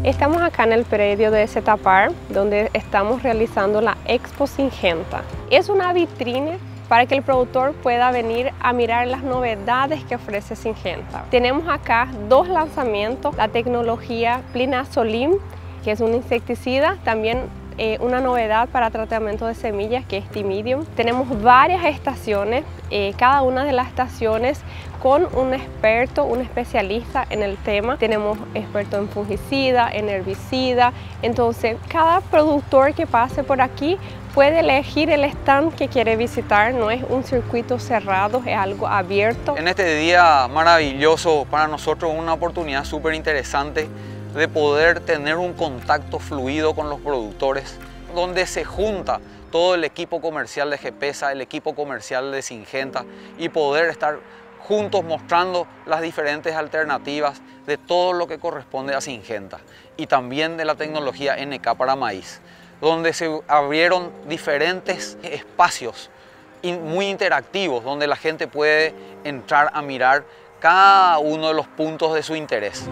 Estamos acá en el predio de Zetapar, donde estamos realizando la Expo Syngenta. Es una vitrina para que el productor pueda venir a mirar las novedades que ofrece Syngenta. Tenemos acá dos lanzamientos, la tecnología Plinazolim, que es un insecticida, también una novedad para tratamiento de semillas, que es Timidium. Tenemos varias estaciones, cada una de las estaciones con un experto, un especialista en el tema. Tenemos experto en fungicida, en herbicida, entonces cada productor que pase por aquí puede elegir el stand que quiere visitar, no es un circuito cerrado, es algo abierto. En este día maravilloso para nosotros, una oportunidad súper interesante de poder tener un contacto fluido con los productores, donde se junta todo el equipo comercial de Gepesa, el equipo comercial de Syngenta, y poder estar juntos mostrando las diferentes alternativas de todo lo que corresponde a Syngenta y también de la tecnología NK para maíz, donde se abrieron diferentes espacios muy interactivos, donde la gente puede entrar a mirar cada uno de los puntos de su interés.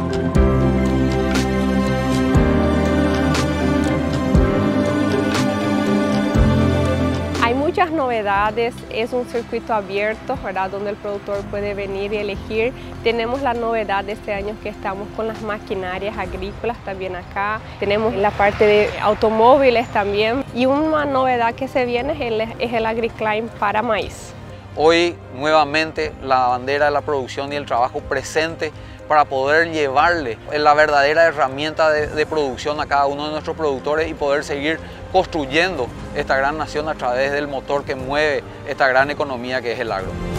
Hay muchas novedades, es un circuito abierto, ¿verdad?, donde el productor puede venir y elegir. Tenemos la novedad de este año que estamos con las maquinarias agrícolas también acá. Tenemos la parte de automóviles también. Y una novedad que se viene es el AgriClimb para maíz. Hoy nuevamente la bandera de la producción y el trabajo presente para poder llevarle la verdadera herramienta de producción a cada uno de nuestros productores y poder seguir construyendo esta gran nación a través del motor que mueve esta gran economía que es el agro.